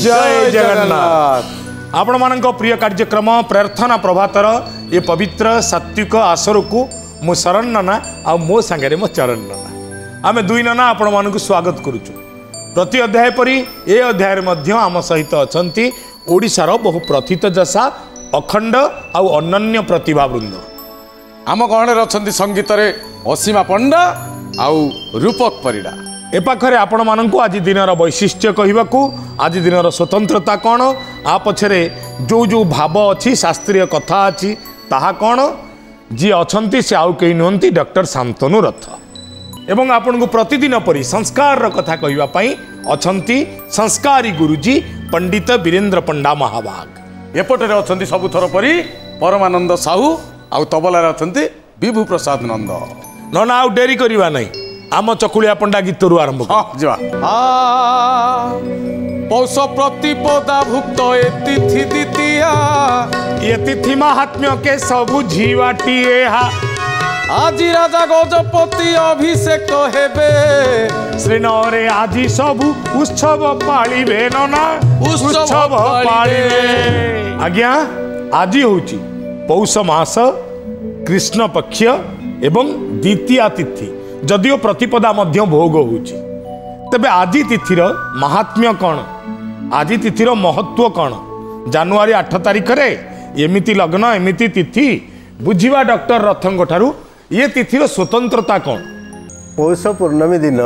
जय जगन्नाथ। आपण मान प्रिय कार्यक्रम प्रार्थना प्रभातर ये पवित्र सात्विक आसर को मो शरण नाना आ मो सांगे मो चरण नाना आम दुई नाना आपण मान स्वागत करुचु। प्रति अध्याय परी ए अध्याय मध्य आम सहित अछंती ओडिशार बहु प्रथित जसा अखंड आउ अनन्य प्रतिभा वृंद। आम गहणे अच्छा संगीत असीमा पंडा आउ रूपक परिडा। ए पाखरे आपण मानकु आज दिनर वैशिष्ट्य कहवाकू आज दिनर स्वतंत्रता कौन आ पछरे जो जो भाव अच्छी शास्त्रीय कथा अच्छी ताहा कौन जी अछंती से आउ कहीं नुहंती डॉक्टर शांतनु रथ एवं आपन को प्रतिदिन परी संस्कार कथा कहवा पई अछंती संस्कारी गुरुजी पंडित वीरेंद्र पंडा महाभाग। एपटे अछंती सबुथर परी परमानंद साहू आउ तबलार अछंती विभू प्रसाद नंद। न आउ डेरी करवा नहीं आम चकुलिया पंडा गीतरू आरंभ पौष प्रतिपदा भुक्त ए तिथि द्वितीया ये तिथि महात्म्य के सबु झीवाटिए आज राजा गजपति अभिषेक हेबे श्रीनगरे आज सबु उत्सव पालिबे नना उत्सव पालिबे। आज्ञा आज होची पौष मास कृष्ण पक्ष एवं द्वितीया तिथि जदियो प्रतिपदा मध्य भोग होची तबे आदि तिथिर महात्म्य कौन आदि तिथिर महत्व कौन जनवरी 8 तारिख रे एमिति लग्न एमिति तिथि बुझिबा डॉक्टर रथंग ठारू ये तिथिर स्वतंत्रता कौन। पौष पूर्णमी दिन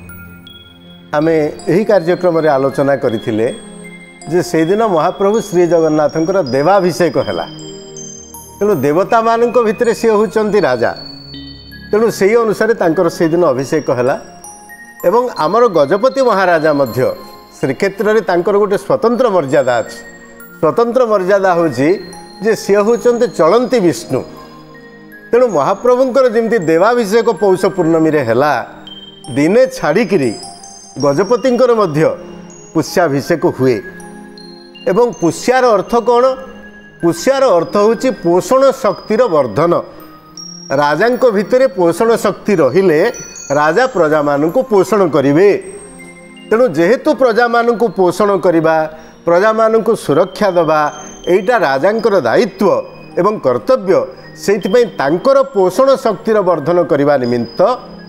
आमे यही कार्यक्रम रे आलोचना करथिले जे से दिन महाप्रभु श्री जगन्नाथंकर देवाभिषेक हैला तेणु देवता मानक भितर से होचंती राजा तेणु से अनुसार तांकर से दिन अभिषेक हैला एवं आमर गजपति महाराजा मध्य श्रीक्षेत्र रे तांकर गोटे स्वतंत्र मर्यादा अछि। स्वतंत्र मर्यादा होची जे से होचंती चलंती विष्णु तेणु महाप्रभुंकर जमती देवाभिषेक पौष पूर्णमी रे हैला दिने छाड़िकी गजपतिंकर मध्य पुष्याभिषेक हुए एवं पुष्यार अर्थ कौन पुष्यार अर्थ होची पोषण शक्तिर वर्धन। राजांको भितरे पोषण शक्ति रहिले राजा प्रजा मानकु पोषण करिवे तेणु जेहेतु प्रजा मानकु पोषण करिबा प्रजा मानकु सुरक्षा दबा एइटा राजांकर दायित्व एवं कर्तव्य सेइथिपई तांकर पोषण शक्तिर वर्धन करिबा निमित्त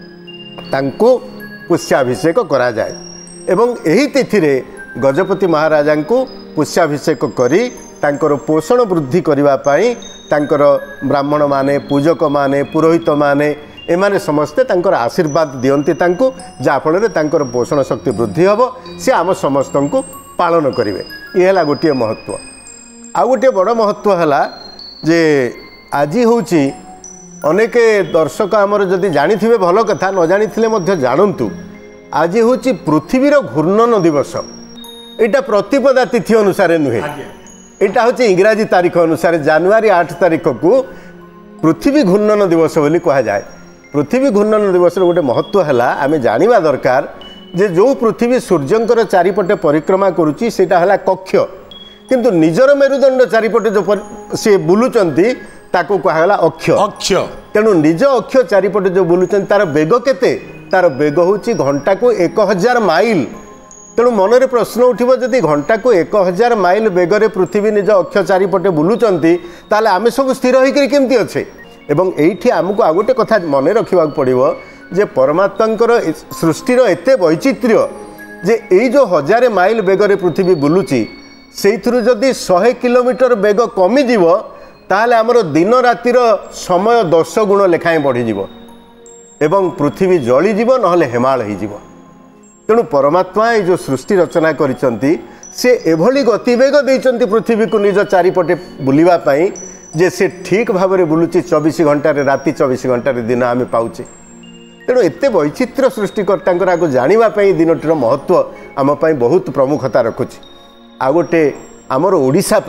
तांको पुष्याभिषेक करा जाए एवं एही तिथिरे गजपति महाराजांको पुष्याभिषेक करी तांकर पोषण वृद्धि करिबा पई तांकर ब्राह्मण माने पूजक माने पुरोहित माने एमाने समस्ते तांकर आशीर्वाद दियंती तांको जाफଳରେ तांकर पोषण शक्ति वृद्धि हबो से आम समस्तंको पालन करिवे। ये हला गोटे महत्व। आ गोटे बड़ महत्व हला जे आज होची अनेक दर्शक आमर जदि जानिथिबे भल कथा न जानिथिले मध्य जानंतु आज होची पृथ्वीर घूर्णन दिवस। एटा प्रतिपदा तिथि अनुसार नुहे एटा होची इंग्राजी तारीख अनुसार जनवरी 8 तारीख को पृथ्वी घूर्णन दिवस बोली कहा जाए। पृथ्वी घूर्णन दिवस गोटे महत्व है आम जाना दरकार जे जो पृथ्वी सूर्यंकर चारिपटे परिक्रमा करुच्ची सेटा है कक्ष किंतु निजर मेरुदंड चारिपटे जो सी बुलुचंती ताको कहला अक्ष अक्ष तेणु निज अक्ष चारिपटे जो बुलुचंती तार बेग केते तार बेग होची घंटा को 1000 माइल। तेणु मनरे प्रश्न उठिबो जदि घंटा को 1000 माइल बेगरे पृथ्वी निज अक्ष चारिपटे बुलुचंती ताले आमे सब स्थिर होइकरी केमती अच्छे एवं एइठी आमको आ गोटे कथा मने रखिबा पड़िबो जे परमात्मांकर सृष्टिर एते वैचित्र्य जे एई जो 1000 माइल बेगरे पृथ्वी बुलुची सेइथुरु जदि 100 किलोमीटर बेग कमी जीवो ताले हमर दिन रातिर समय 10 गुण लेखाएं बढ़ी जीवो एवं पृथ्वी जली जीवो नहले हेमाल ही जीवो। तेणु परमात्मा ये जो सृष्टि रचना करिसंती से एभली गतिवेग देइसंती पृथ्वी को निज चारिपटे बुलिबा पई जे से ठीक भाव में बुलुची 24 घंटा राति 24 घंटा दिन आम पाचे। तेणु एत वैचित्र्य सृष्टिकर्ता को जानापी दिनटीर महत्व आमपाई बहुत प्रमुखता रखुची। आ गोटे आमर ओडिशा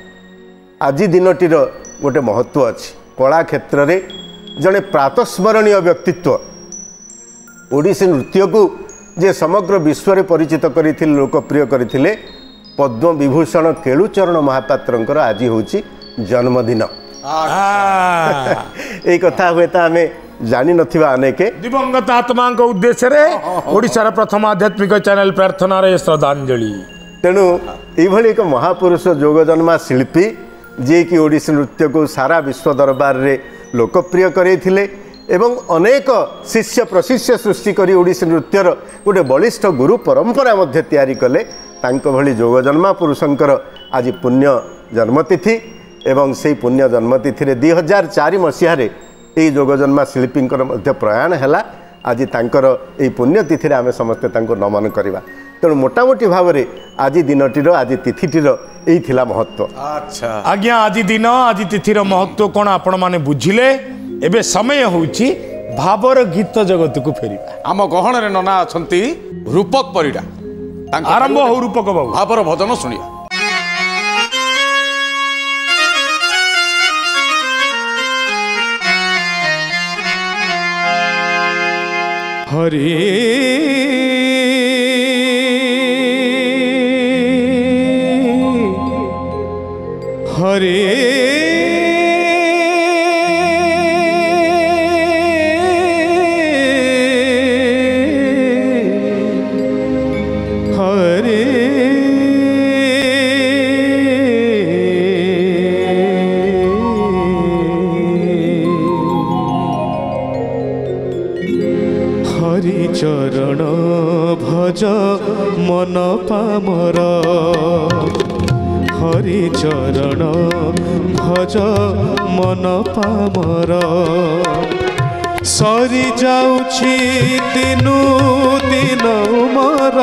आज दिनटीर गोटे महत्व अच्छी कला क्षेत्र में जड़े प्रातस्मरणीय व्यक्तित्व ओडिसी नृत्य को जे समग्र विश्व में परिचित करते लोकप्रिय करते पद्म विभूषण केलुचरण महापात्र आज होची जन्मदिन। ये कथा हुए तो आम जानी नथिबा अनेके दिवंगत आत्मा उद्देश्य रे ओडिशार प्रथम आध्यात्मिक चैनल प्रार्थना रे श्रद्धांजलि। तेणु यही एक महापुरुष जोग जन्मा शिल्पी जी कि ओडिसी नृत्य को सारा विश्व दरबार रे लोकप्रिय करैथिले एवं अनेक शिष्य प्रशिष्य सृष्टि करी ओडिसी नृत्यर गोटे बलिष्ठ गुरु परंपरा मध्य तैयारी कले तांको भली जोग जन्मा पुरुषंकर आज पुण्य जन्मतिथि एवं से पुण्य जन्मतिथि रे 2004 मसीह रे यही जोग जन्मा शिल्पींकर मध्य प्रयाण हैला आज तांकर यही पुण्यतिथि रे आमे समस्ते तांको नमन करिबा तेणु मोटामोटी भाव में आज दिनटीर आज तिथिटीर यही थिला महत्व। अच्छा आज्ञा आज दिन आज तिथिर महत्व कौन आपण माने बुझिले एबे समय होउची भावर गीत जगत को फेरिबा आम गहन रे नना अछंती रूपक परिडा आरंभ हो रूपक बाबू भावर भजन शुणिया। हरे हरे हरि चरण भज मन पामर हरि चरण भज मन पामर सरी जाउछि दिनु दिन उमर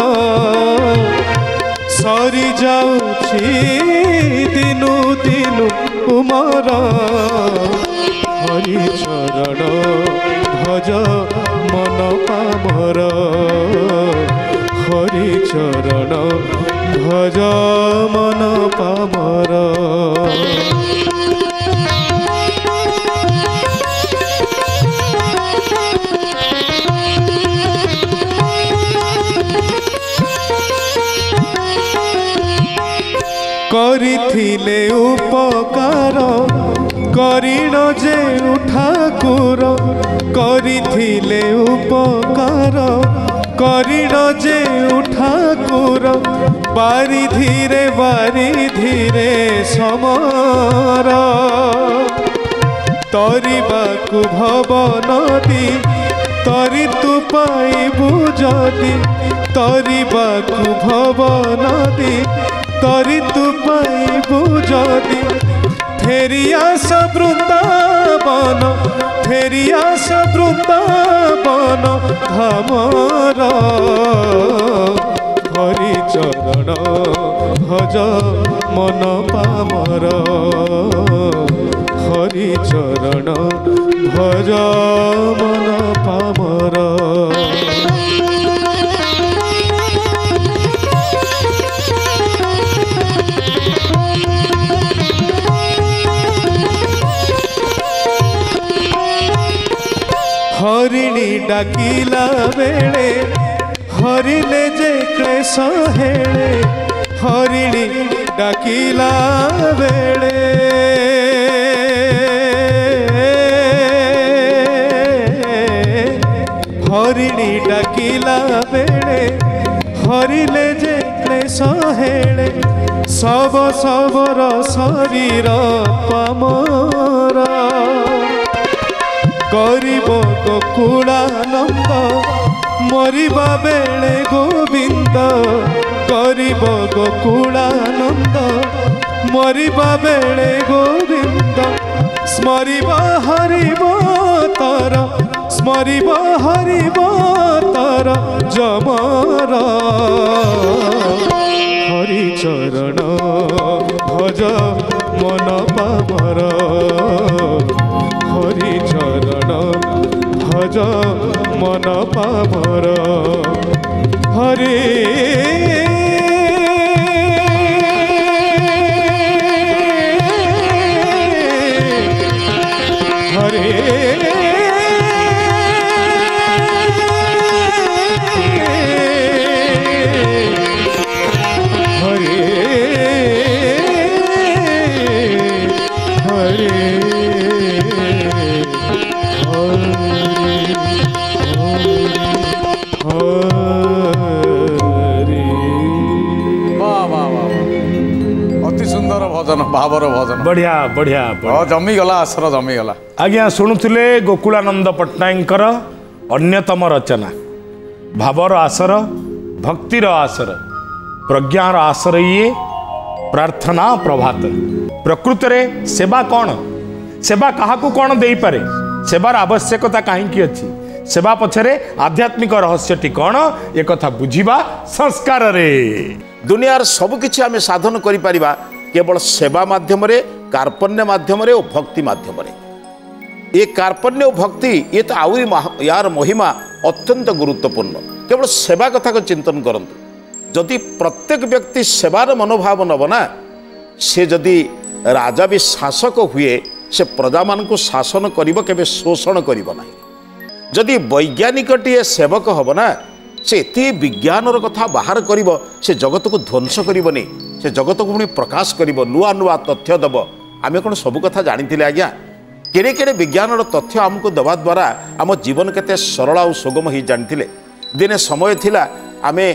सरी जाउछि दिनु दिन उमर हरि चरण भज मन पामर हरि चरण भज मन पामर करिथिले उपकार करिण जे ठाकुर करिथिले उपकार करिण जे ठाकुर बारी धीरे समर तरिबाकु भव नदी तरी तु पाइबु जदि तरिबाकु भव नदी तरी तु पाइबु जदि फेरियास वृंदावन फेरियास वृंदावन धामर हरि चरण भज मन पामर हरि चरण भज मन पामर हरिणी डाकिला बेले हरिले जे क्लेश हेले हरिणी डाकिला बेले हरिणी डाकिला बेले हरिले जे क्लेश हेले सब सबर शरीर पामरा करिब गोकुलानंद मरिबा बेले गोविंद करिब गोकुलानंद मरिबा बेले गोविंद स्मरिब हरिब तर स्मरिब हरिब तर जमर हरि चरण भज मन पामर हरि चरण भज मन पामर हरे भावर भजन बढ़िया बढ़िया बढ़िया। जमीगला आसर जमीगला। आज्ञा शुणुले गोकुलानंद पट्टनायकर अन्यतम रचना भावर आसर भक्तिर आसर प्रज्ञार आसर ये प्रार्थना प्रभात। प्रकृत रे सेवा कौन सेवा क्या कौन दे पारे सेवार आवश्यकता कहीं अच्छी सेवा पछरे आध्यात्मिक रहस्यटी कौन एक कथा बुझिबा संस्कार रे। दुनियार सबकिछि आमे साधन करि परिबा केवल सेवा माध्यम रे कार्पण्य माध्यम रे और भक्ति माध्यम रे। ये कार्पण्य और भक्ति ये तो आउरी यार महिमा अत्यंत गुरुत्वपूर्ण। केवल सेवा कथा को चिंतन करंतु जदि प्रत्येक व्यक्ति सेवार मनोभाव नब ना से जदि राजा भी शासक हुए से प्रजा मान को शासन करिबो केबे शोषण करिबो नाही। जदि वैज्ञानिकटीए सेवक हम ना से एति विज्ञानर कथा बाहर करिबो से जगत को ध्वंस करिबोनी से जगत को पुणी प्रकाश करिबो नुआ नुआ तथ्य दब। आमे कोन सब कथा जानिथिले आज्ञा केड़े केड़े विज्ञानर तथ्य आमको दबा द्वारा आम जीवन केते सरल और सुगम ही जानिथिले। दिने समय थिला आमे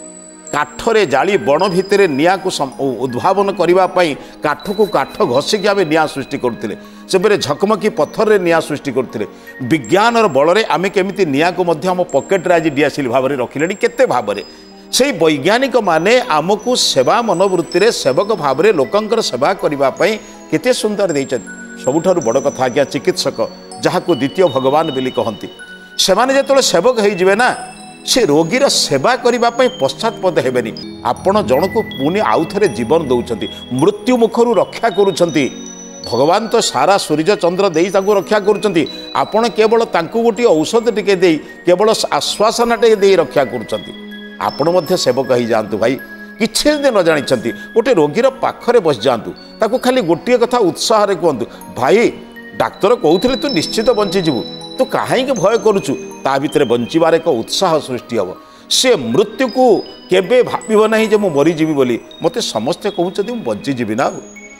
काठरे जाली बण भितर निया को उद्भावन करने काठ को काठ घसिकी आम निया सृष्टि करते से झकमकी पत्थर रे निया सृष्टि करते। विज्ञानर बल आम केमी निया को आम पकेट्रे आज डीएसएल भाव में रखिले केते भाव से वैज्ञानिक माने आमको सेवा मनोवृत्ति सेवक भाव में लोकंकर सेवा करने केते सुंदर देते। सबुठारु बड़ कथा आज्ञा चिकित्सक जहाँ को द्वितीय भगवान बोली कहती से जो सेवक हो ना से रोगीर सेवा करने पश्चातपद हेबेनी। आपण जन को पुणी आउ थे जीवन दौरान मृत्यु मुखर रक्षा करुँच भगवान तो सारा सूर्य चंद्र दे रक्षा करुँच आपण केवल गोटे औषध टिके दे केवल आश्वासन टे दे रक्षा करुँच। आपण मध्य सेवक ही जातु भाई किसी न जानी गोटे रोगीर पाखरे बस जातु ताकू खाली गोटे कथा उत्साह कहतु भाई डाक्तर कहते तू निश्चित बंचीजु तू कहीं भय करुचु ता भितर बंचार एक उत्साह सृष्टि हम। से मृत्यु को केबे भाव ना जे मुझे मरीजी बोली मते समस्ते कहते बंचीजी ना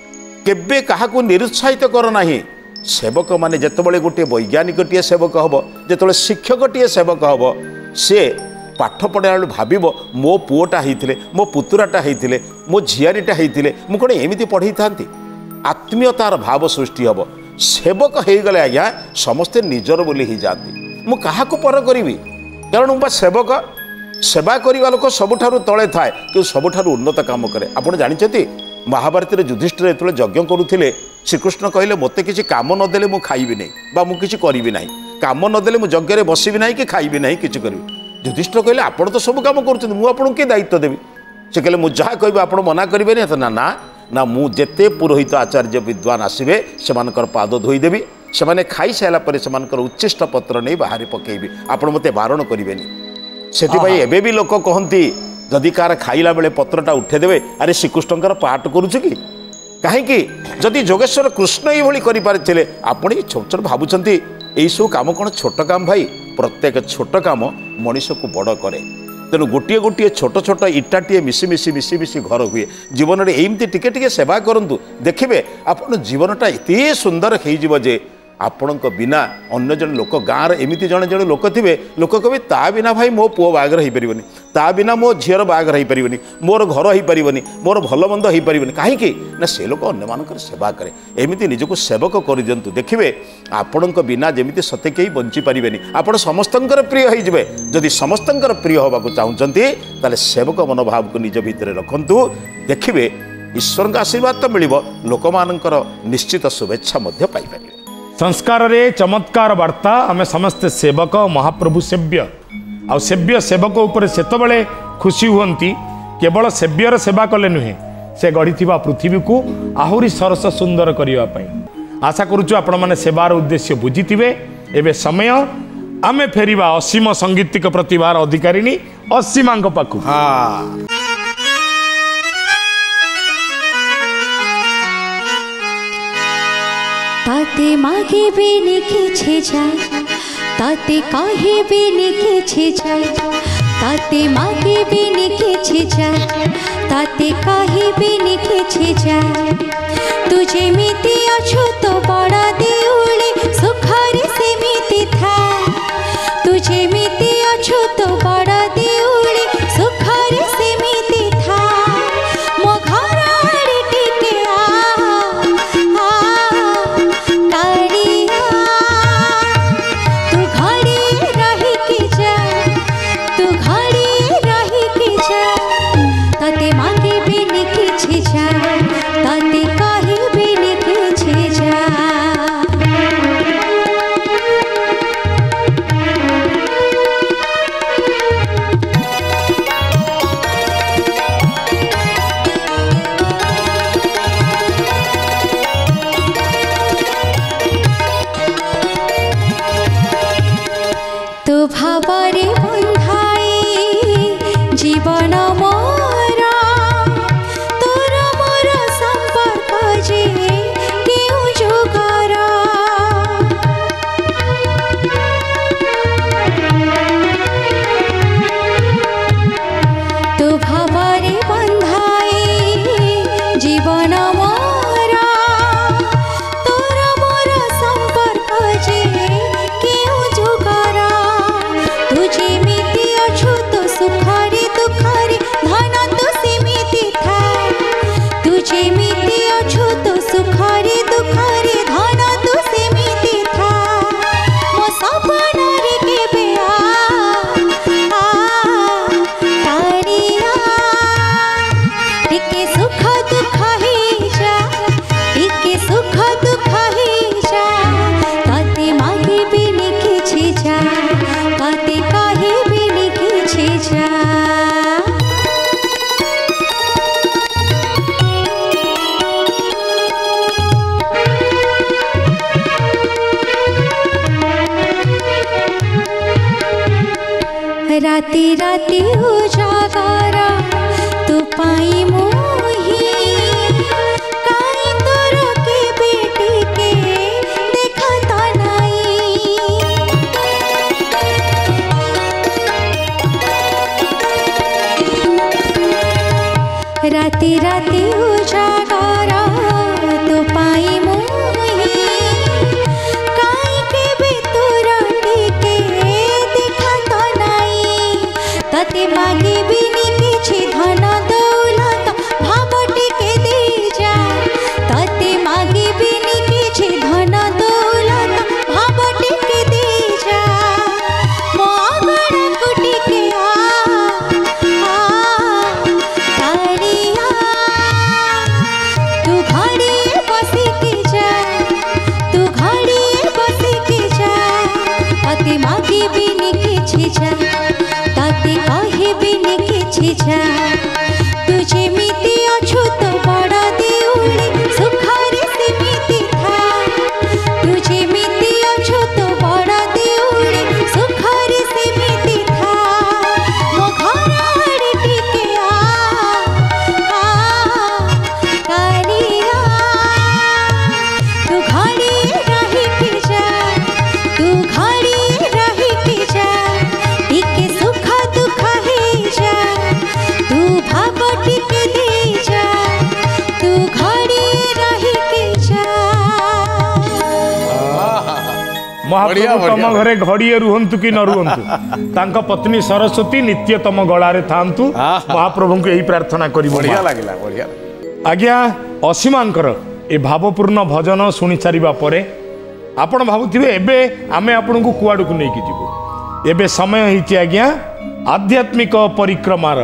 केबे क्या निरुत्साहित करना। सेवक माने जितेबाला गोटे वैज्ञानिकटीए सेवक हम जो शिक्षकटीए सेवक हम से पाठ पढ़ा भाव मो पुओटा होते मो पुतुराटा होते मो झीआरीटा होते मुझे कौन एमती पढ़े था आत्मीयतार भाव सृष्टि हम। सेवक हो गले आज्ञा समस्ते निजर बोली ही जाती मु क्या पर करी कारण बा सेवक सेवा करने लोक सबुठारु तले थाए कि सबुठारु उन्नत काम करे। आप जानते महाभारत युधिष्ठिर जो यज्ञ करुले श्रीकृष्ण कहले मते किसी काम नदेले मु खाइबी नहीं बा मु किसी करिबी नहीं काम नदेले मु यज्ञ बसबी नहीं कि खाइबी नहीं किसी करी। युधिष्ठिर कहले आपण तो सब काम करुछन मु आपन के दायित्व देबी से कहले मु जहाँ कहबी आपण मना करिबे नहीं ना ना ना मु जेते पुरोहित आचार्य विद्वान आसबे सेमानकर पाद धोईदेवी से खाई सारापर से उच्चिष्ट पत्र नहीं बाहर पकेबी आपण मते बारण करेनि से भी लोक कहती जदि कार खाइला बेले पत्रटा उठेदेवे अरे श्रीकृष्णकर पाठ करुच कि कहीं जदि जोगेश्वर कृष्ण ये करें आपण छोट छोट भावुं यही सब कम कौन छोट काम भाई प्रत्येक छोट काम मनीष को बड़ करे। तेणु गोटे गोटे छोट छोट इटाटे मिसी मिसी मिसी मिसी घर हुए जीवन में एमती टिके टिके सेवा करूँ देखिए आप जीवनटा एत सुंदर हो आपण बिना अन्य जन लोक गाँव एमती जड़े जड़े लोक थे लोक कहे ता बिना भाई मो पुओ बाहागर हो पारे ता बिना मो झीर बाहागर हो पारे मोर घर हो पारे मोर भल मंद हो पारे कहीं ना से लोक अन्य सेवा करे एमती निजक सेवक कर दिंतु देखिए आपण बिना जमी सत्य कहीं बंची पारे आप समस्तर प्रिय होइए जदि समस्तर प्रिय होगा चाहते ताले सेवक मनोभाव को निज भितर रखु देखिए ईश्वर का आशीर्वाद तो मिल लोक मानकर निश्चित शुभेच्छा पाइपर। संस्कार रे चमत्कार वार्ता आमे समस्ते सेवक महाप्रभु सेव्य आ सेव्य सेवक उपर सेतबले खुशी हुंती केवल सेव्यर सेवा कले नुहे से गढ़ी पृथ्वी को आहुरी सरस सुंदर करने आशा करुचु आपण माने सेवार उद्देश्य बुझीथिबे। एबे समय आमे फेरिबा असीम संगीतिक प्रतिभार अधिकारिणी असीमा पाखु। हाँ ताते मागे बिन किछे जाय ताते काहे बिन किछे जाय ताते मागे बिन किछे जाय ताते काहे बिन किछे जाय तुझे मिति अछु तो बड़ा देउले सुखरे से मिति था तुझे मिति अछु तो बड़ा देउले सुखरे से मिति था मो घर टिके आ राति राति उजागारा तू पाई मोही काई तोर के बेटी के देखा ता नहीं। राति राति उजागारा तू पाई मोही काई के बेतुरा के देखा ता नहीं। तते मागे बिनी किछि धन दौलत भाबटी के दे जा। तते मागे बिनी किछि धन दौलत भाबटी के दे जा। मो अगण कुटी के तारिया तू घड़ी बसी के जा। तू घड़ी बसी के जा। तते मागे बिनी किछि जा। ताते कहे बिनी किछि जा। तुझे मिति अछु तो बड़ा देउली सुखारे सिमिति था। तुझे मिति अछु तो बड़ा देउली सुखारे सिमिति था। मो घर आड़े टिके कालिया तू घड़ी रही के जा। तू घड़ी रही के जा। टिके सुख दुख हे जा। तू भाबटी के दे जा। तू घड़ी रही के जा। महाप्रभु बढ़िया, तम घरे घड़िए रुहंतु कि न रुहंतु तांका पत्नी सरस्वती नित्य तम गलारे थांतु। महाप्रभु को यही प्रार्थना करिबो। बढ़िया लागला बढ़िया। आज्ञा असीमांकर ए भावपूर्ण भजन शुणी सारिबा परे आपण भाबुथिबे एबे आमे आपन को कुआडू को नेकी जिवो। एबे समय हिची आज्ञा आध्यात्मिक परिक्रमार।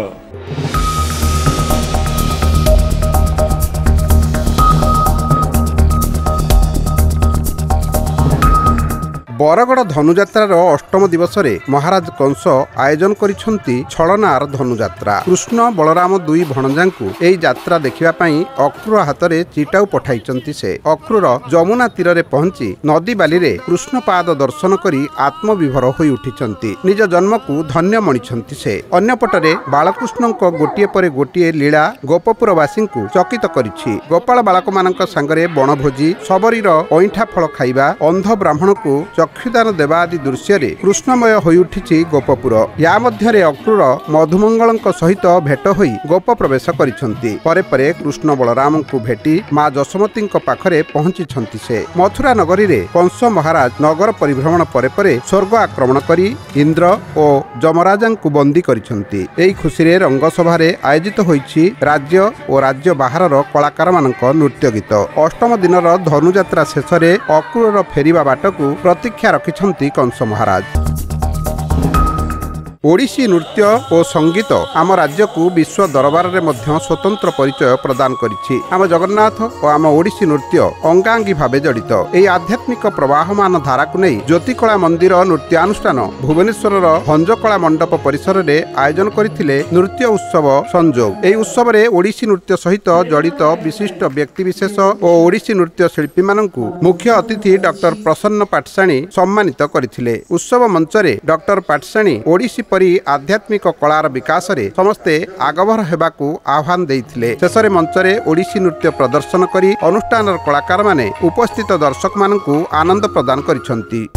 बरगड़ धनुଯାत्रार अष्टम दिवस रे महाराज कंस आयोजन करिसंती छलनार धनुଯାत्रा। कृष्ण बलराम दुई भणजांकु एई यात्रा देखिबा पई अक्रूर हातरे चिटाउ पठाइचंती। से अक्रूर जमुना तीर रे पहुंची नदी बाली रे कृष्ण पाद दर्शन करी आत्मविभोर होई उठिचंती। निज जन्म को धन्य मणिछंती। से अन्यपटरे बालकृष्णक गोटिए परे गोटिए लीला गोपपुरवासी को चकित करिछि। गोपाल बालक मानक संगरे बनभोजी सबरीर अइठा फल खाइबा अंध ब्राह्मण को चक्षुदान देवा आदि दृश्य रे कृष्णमय होई उठिछि गोपपुर। या मध्यरे अक्रूर मधुमंगलଙ୍କ सहित भेट होई गोप प्रवेश करिसंती। परे परे कृष्ण बलराम को भेटी मां जसमतीଙ୍କ पाखरे पहुंचिछंती। से मथुरा नगरी रे कंस महाराज नगर परिभ्रमण परे परे स्वर्ग आक्रमण करी इंद्र और जमराजांकु बंदी करिसंती। एई खुशी रे रंगसभा रे आयोजित होईछि राज्य और राज्य बाहरर कलाकार मानक नृत्य गीत। अष्टम दिनर धनुଯାत्रा शेष रे अक्रूर फेरिबा बाटकु प्रतीक्षा रखिछंती कंस महाराज। ओडिसी नृत्य और संगीत आम राज्य को विश्व दरबार में स्वतंत्र परिचय प्रदान करिछि। आम जगन्नाथ और आम ओडिसी नृत्य अंगांगी भावे जड़ित। एई आध्यात्मिक प्रवाहमान धारा को नहीं ज्योतिकला मंदिर नृत्यानुष्ठान भुवनेश्वर भंजकला मंडप परिसर में आयोजन करथिले नृत्य उत्सव संजोग। एई उत्सव रे ओडिसी नृत्य सहित जड़ित विशिष्ट व्यक्तिविशेष और ओडिसी नृत्य शिल्पी माननकु मुख्य अतिथि डॉक्टर प्रसन्न पाटसाणी सम्मानित करथिले। उत्सव मंच रे डॉक्टर पाटसाणी ओडिसी परी आध्यात्मिक कलार विकास रे समस्ते आगभर हेबाकू आह्वान देइथिले। शेषरे मंच रे ओडिसी नृत्य प्रदर्शन करी अनुष्ठान कलाकार माने उपस्थित दर्शक मानकू आनंद प्रदान करिसंती।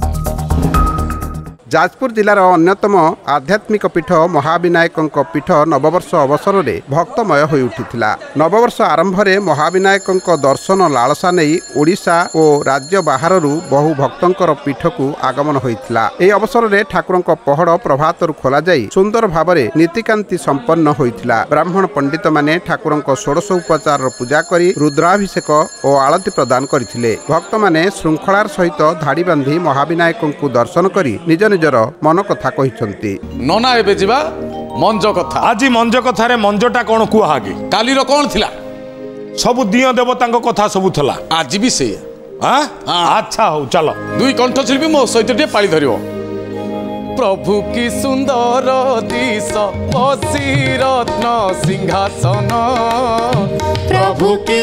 जाजपुर जिलार अन्यतम आध्यात्मिक पीठ महाविनायकଙ୍କ पीठ नववर्ष अवसर में भक्तमय हो उठिथिला। नववर्ष आरंभ में महाविनायकଙ୍କ दर्शन लालसा नहीं ओडिशा और राज्य बाहरु बहु भक्तंकर पीठ को आगमन होइथिला। एई अवसर में ठाकुरଙ୍କ पहड़ प्रभातरु खोला जाई सुंदर भाव में नीतिकांति संपन्न होइथिला। ब्राह्मण पंडित माने ठाकुरଙ୍କ षोडश उपचार पूजा करी रुद्राभिषेक और आलती प्रदान करथिले। भक्त माने श्रृंखलार सहित धाड़ी बांधी महाविनायकଙ୍କୁ दर्शन करी निज निजर मन कथा कहिसंती। नना एबे जिबा मंज कथा। आज मंज कथारे मंजटा कौन कुहागे कालीर कौन थिला सब दिय देवतांको कथा सब थला। आज भी से अच्छा हो चलो दुई कंठशिल्पी मो सहित टे पाଳି धरियो। प्रभु की सुंदर दिश बसी रत्न सिंहासन। प्रभु की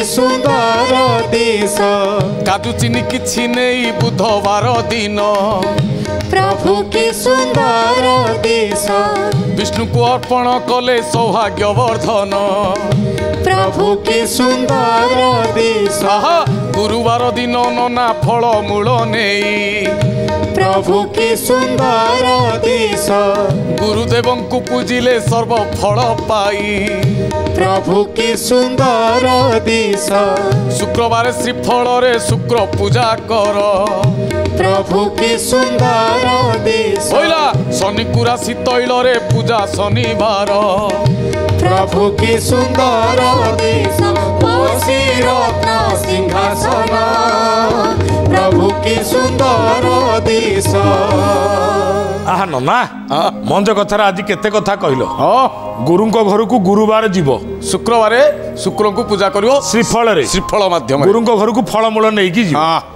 सुंदर दिश कादु चिनी किछि नहीं बुधवार दिन प्रभु की सुंदर देश विष्णु को अर्पण कले सौभाग्यवर्धन प्रभु की सुंदर देश आहा गुरुवार दिन नना फल मूल नहीं प्रभु की सुंदर देश गुरुदेव को पूजिले सर्व फल पाई प्रभु की सुंदर देश शुक्रवार श्रीफल रे शुक्र पूजा कर प्रभु की सुंदर देश होइला शनिकुरा तैल रे पूजा शनिवार प्रभु की सुंदर देश बसी रत्न सिंहासन प्रभु की सुंदर देश आहा नना मंज कथार आज केते कथा कहलो हाँ गुरुंको घर को गुरुवार जीव शुक्रवार शुक्र को पूजा करियो श्रीफल रे श्रीफल माध्यम गुरुंको घर को फलमूल नहीं की जीव हाँ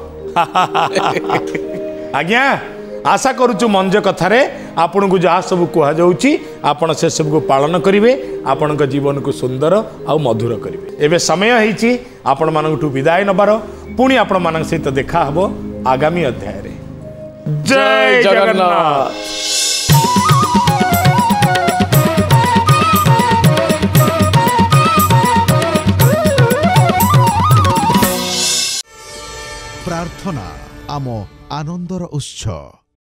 आज्ञा आशा करूछु मंज कथारे आपन को जहाँ सब कह जाउची आपण से सब को पालन करिवे आपण को जीवन को सुंदर आ मधुर करिवे एबे समय हिची आपण मानकटू विदाय नबार पुणी आपण मानक सहित देखा हबो आगामी अध्याय रे जय जगन्नाथ। प्रार्थना आम आनंदर उत्सव।